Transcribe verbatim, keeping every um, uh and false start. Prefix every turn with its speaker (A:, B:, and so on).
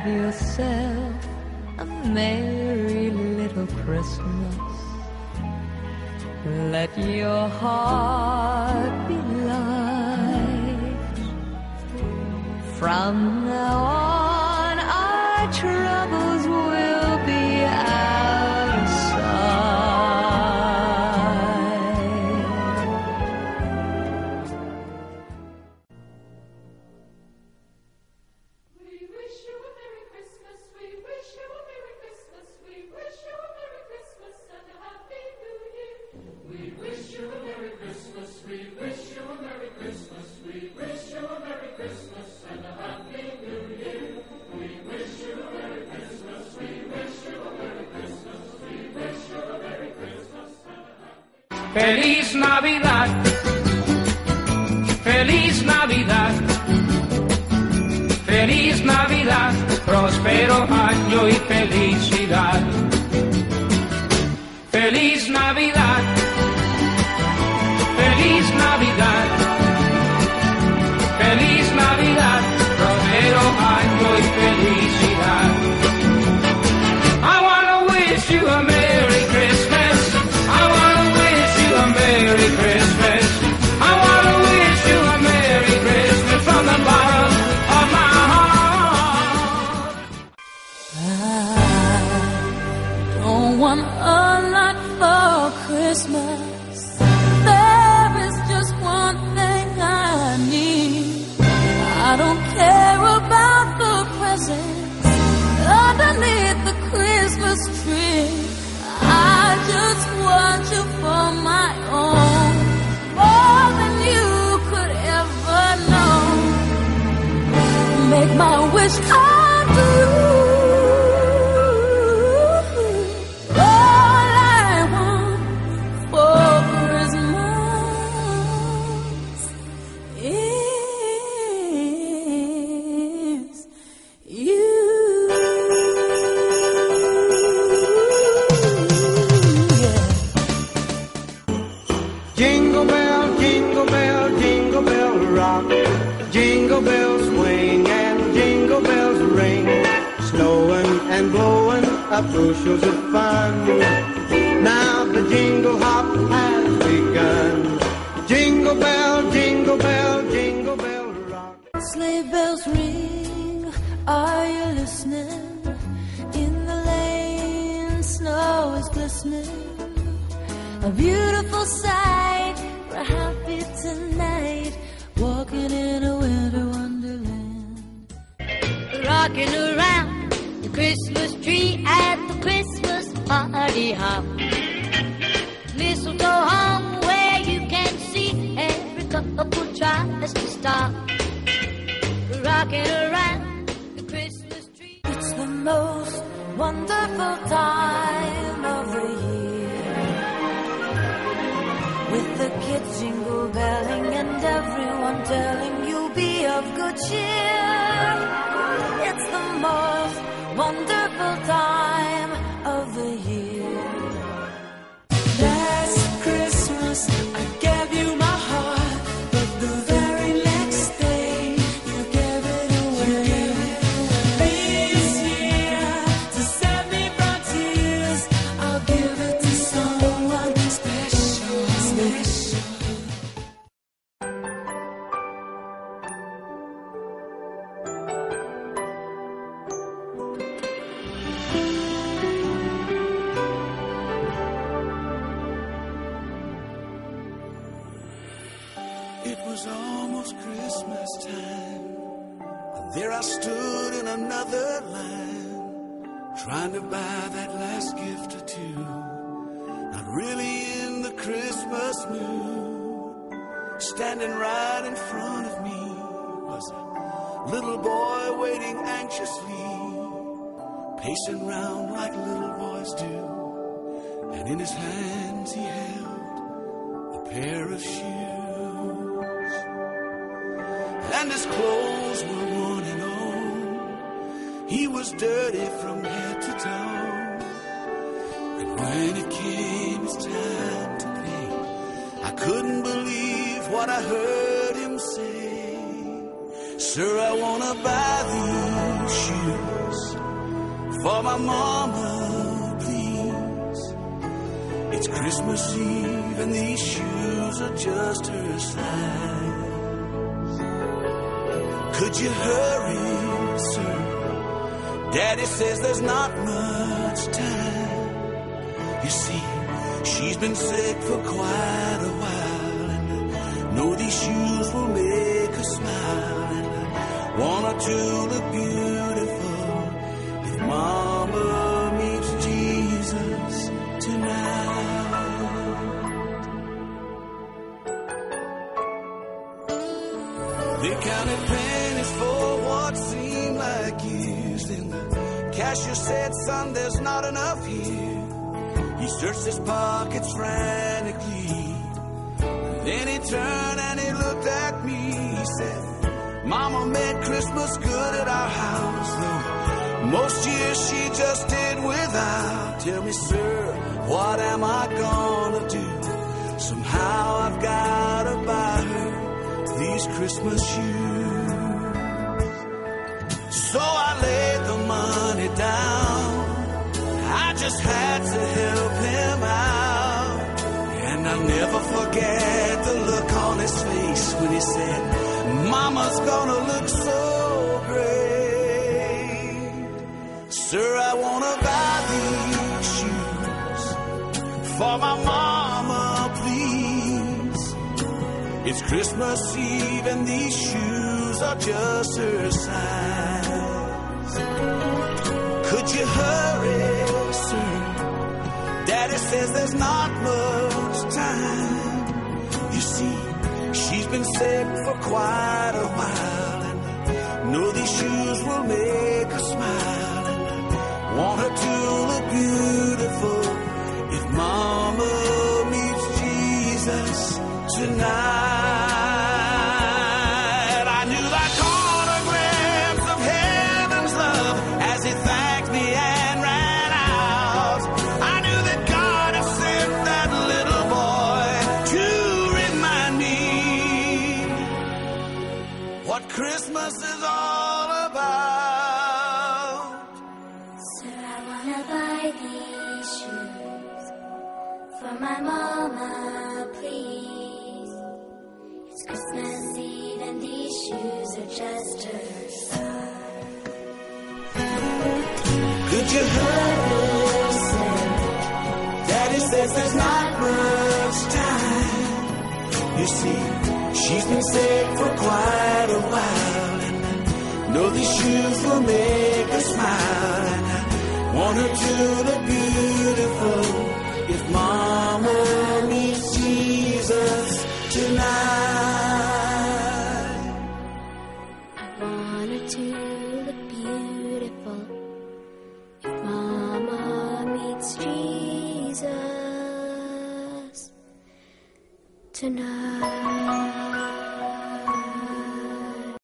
A: have yourself a merry little Christmas. Let your heart be light. From now on, our troubles will be out of sight.
B: We wish you a Merry Christmas. We wish you a Merry Christmas. We wish you a Merry Christmas and a Happy New Year. We wish you a Merry Christmas. We wish you a Merry Christmas. We wish you a Merry Christmas and a Happy New Year. We wish you a Merry Christmas. We wish you a Merry Christmas. We wish you a Merry Christmas and a Happy
C: Feliz Navidad. Feliz Navidad. Feliz Navidad. Próspero año y felicidad. Feliz Navidad. Feliz Navidad. Feliz Navidad. Próspero año y felicidad. I wanna wish you a Merry Christmas. I wanna wish you a Merry Christmas. I wanna wish you a Merry Christmas from the bottom of my heart.
A: I don't want a lot for Christmas. There is just one thing I need. I don't care about the presents underneath the Christmas tree. I just want you for my own, more than you could ever know. Make my wish come true. All I want for Christmas is you.
D: Jingle bell, jingle bell, jingle bell rock. Jingle bells swing and jingle bells ring. Snowing and blowing up bushels of fun. Now the jingle hop has begun. Jingle bell, jingle bell, jingle bell rock.
A: Sleigh bells ring, are you listening? In the lane, snow is glistening. A beautiful sight, we're happy tonight, walking in a winter wonderland.
E: Rocking around the Christmas tree at the Christmas party hop. Mistletoe hung where you can see every couple tries to stop. Rocking around the Christmas tree.
A: It's the most wonderful time of the year, with the kids jingle belling and everyone telling you be of good cheer. It's the most wonderful time of the year. Last Christmas I gave you my heart, but the very next day you gave it away. This year, to save me from tears, I'll give it to someone special, special.
F: It was almost Christmas time, and there I stood in another line, trying to buy that last gift or two, not really in the Christmas mood. Standing right in front of me was a little boy waiting anxiously, pacing round like little boys do, and in his hands he held a pair of shoes. And his clothes were worn and old, he was dirty from head to toe. And when it came his time to pay, I couldn't believe what I heard him say. Sir, I wanna buy these shoes for my mama, please. It's Christmas Eve and these shoes are just her size. Could you hurry, sir? Daddy says there's not much time. You see, she's been sick for quite a while, and I know these shoes will make her smile, and I want her to look beautiful if Mama meets Jesus tonight. They counted pennies for what seemed like years, then the cashier said, son, there's not enough here. He searched his pockets frantically. Then he turned and he looked at me. He said, Mama made Christmas good at our house, though most years she just did without. Tell me, sir, what am I gonna do? Somehow I've gotta buy her these Christmas shoes. So I laid the money down. I just had to help him out. And I'll never forget the look on his face when he said, Mama's gonna look so great. Sir, I wanna buy these shoes for my mama, please. It's Christmas Eve and these shoes are just her size. Could you hurry, sir? Daddy says there's not much time. You see, she's been sick for quite a while, and I know these shoes will make her smile, and I want her to look beautiful if Mama meets Jesus tonight. I knew that autographs of heaven's love as he thanked me and ran out. I knew that God had sent that little boy to remind me what Christmas is all about.
E: Sir, I wanna buy these shoes for my mama, please. It's Christmas Eve and these shoes are just her size.
F: Could you hurry, sir? Daddy says there's not much time. You see, she's been sick for quite a while, and I know these shoes will make her smile, and I want her to look beautiful if Mama meets Jesus tonight.
E: I want her to look beautiful if Mama meets Jesus tonight.